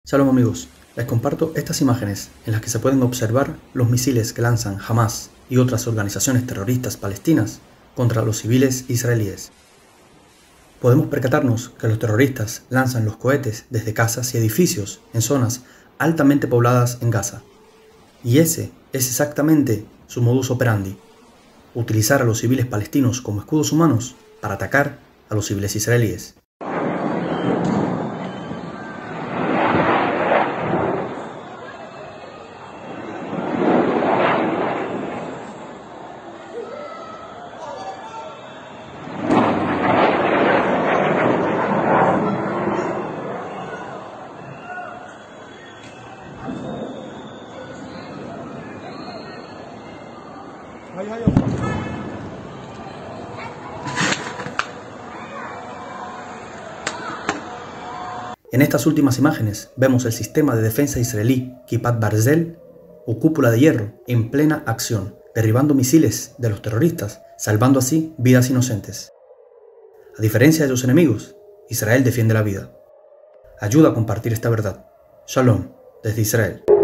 Shalom amigos, les comparto estas imágenes en las que se pueden observar los misiles que lanzan Hamas y otras organizaciones terroristas palestinas contra los civiles israelíes. Podemos percatarnos que los terroristas lanzan los cohetes desde casas y edificios en zonas altamente pobladas en Gaza. Y ese es exactamente su modus operandi: utilizar a los civiles palestinos como escudos humanos para atacar a los civiles israelíes. En estas últimas imágenes vemos el sistema de defensa israelí Kippat Barzel o cúpula de hierro en plena acción, derribando misiles de los terroristas, salvando así vidas inocentes. A diferencia de sus enemigos, Israel defiende la vida. Ayuda a compartir esta verdad. Shalom desde Israel.